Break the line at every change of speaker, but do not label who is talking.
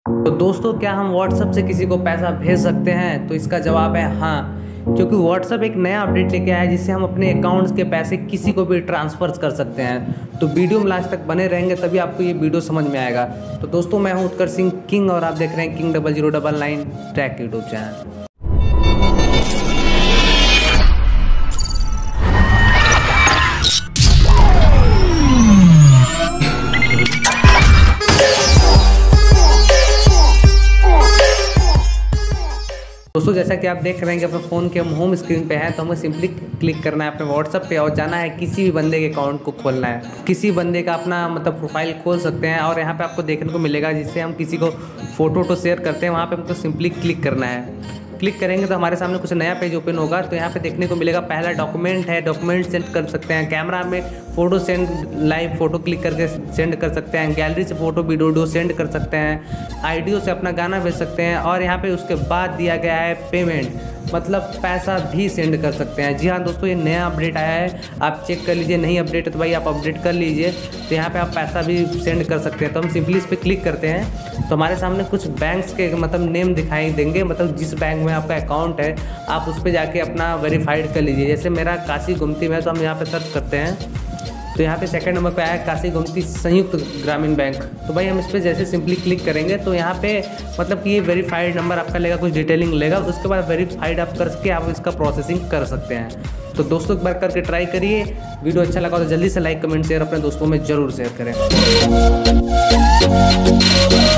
तो दोस्तों, क्या हम व्हाट्सएप से किसी को पैसा भेज सकते हैं? तो इसका जवाब है हाँ, क्योंकि व्हाट्सएप एक नया अपडेट लेके आया है जिससे हम अपने अकाउंट्स के पैसे किसी को भी ट्रांसफर कर सकते हैं। तो वीडियो में लास्ट तक बने रहेंगे तभी आपको ये वीडियो समझ में आएगा। तो दोस्तों, मैं हूं उत्कर्ष सिंह किंग और आप देख रहे हैं किंग 0099 ट्रैक यूट्यूब चैनल। दोस्तों, जैसा कि आप देख रहे हैं कि अपने फ़ोन के हम होम स्क्रीन पे हैं, तो हमें सिंपली क्लिक करना है अपने व्हाट्सएप पे और जाना है किसी भी बंदे के अकाउंट को खोलना है। किसी बंदे का अपना प्रोफाइल खोल सकते हैं और यहाँ पे आपको देखने को मिलेगा जिससे हम किसी को फ़ोटो शेयर करते हैं, वहाँ पे हमको सिंपली क्लिक करना है। क्लिक करेंगे तो हमारे सामने कुछ नया पेज ओपन होगा। तो यहाँ पे देखने को मिलेगा पहला डॉक्यूमेंट है, डॉक्यूमेंट सेंड कर सकते हैं, कैमरा में photo send, live photo click करके सेंड कर सकते हैं, गैलरी से फ़ोटो वीडियो सेंड कर सकते हैं, आईडियो से अपना गाना भेज सकते हैं और यहाँ पे उसके बाद दिया गया है पेमेंट, मतलब पैसा भी सेंड कर सकते हैं। जी हाँ दोस्तों, ये नया अपडेट आया है, आप चेक कर लीजिए। नहीं अपडेट है तो भाई आप अपडेट कर लीजिए। तो यहाँ पे आप पैसा भी सेंड कर सकते हैं। तो हम सिंपली इस पर क्लिक करते हैं तो हमारे सामने कुछ बैंक्स के नेम दिखाई देंगे, जिस बैंक में आपका अकाउंट है आप उस पर जाके अपना वेरीफाइड कर लीजिए। जैसे मेरा काशी गुमती में है तो हम यहाँ पे सर्च करते हैं तो यहाँ पे सेकंड नंबर पे आया काशी गुमती संयुक्त ग्रामीण बैंक। तो भाई हम इस पर जैसे सिंपली क्लिक करेंगे तो यहाँ पे कि ये वेरीफाइड नंबर आपका लेगा, कुछ डिटेलिंग लेगा, उसके बाद वेरीफाइड आप करके आप इसका प्रोसेसिंग कर सकते हैं। तो दोस्तों, एक बार करके ट्राई करिए। वीडियो अच्छा लगा तो जल्दी से लाइक कमेंट शेयर अपने दोस्तों में ज़रूर शेयर करें।